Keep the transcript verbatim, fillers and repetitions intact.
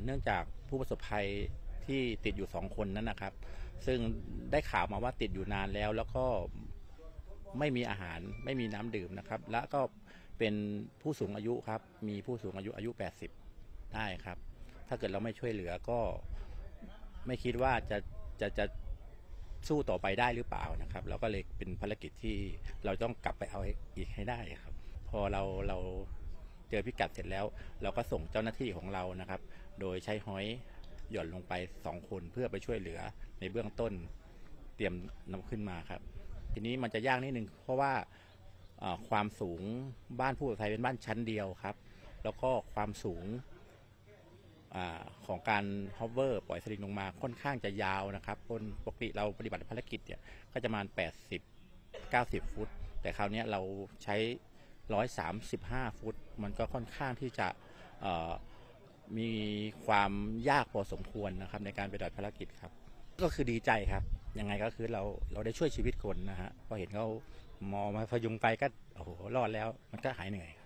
เนื่องจากผู้ประสบภัยที่ติดอยู่สองคนนั้นนะครับซึ่งได้ข่าวมาว่าติดอยู่นานแล้วแล้วก็ไม่มีอาหารไม่มีน้ำดื่มนะครับและก็เป็นผู้สูงอายุครับมีผู้สูงอายุอายุแปดสิบได้ครับถ้าเกิดเราไม่ช่วยเหลือก็ไม่คิดว่าจะจะจะสู้ต่อไปได้หรือเปล่านะครับเราก็เลยเป็นภารกิจที่เราต้องกลับไปเอาอีกให้ได้ครับพอเราเราเจอพิกัดเสร็จแล้วเราก็ส่งเจ้าหน้าที่ของเรานะครับโดยใช้ห้อยหย่อนลงไปสองคนเพื่อไปช่วยเหลือในเบื้องต้นเตรียมนำขึ้นมาครับทีนี้มันจะยากนิดนึงเพราะว่าความสูงบ้านผู้ประสบภัยเป็นบ้านชั้นเดียวครับแล้วก็ความสูงอของการฮอฟเวอร์ปล่อยสลิงลงมาค่อนข้างจะยาวนะครับปกติเราปฏิบัติภารกิจเนี่ยก็จะประมาณแปดสิบ เก้าสิบฟุตแต่คราวนี้เราใช้หนึ่งร้อยสามสิบห้าฟุตมันก็ค่อนข้างที่จะมีความยากพอสมควรนะครับในการปฏิบัติภารกิจครับก็คือดีใจครับยังไงก็คือเราเราได้ช่วยชีวิตคนนะฮะพอเห็นเขามอมาพยุงไปก็โอ้โหรอดแล้วมันก็หายเหนื่อย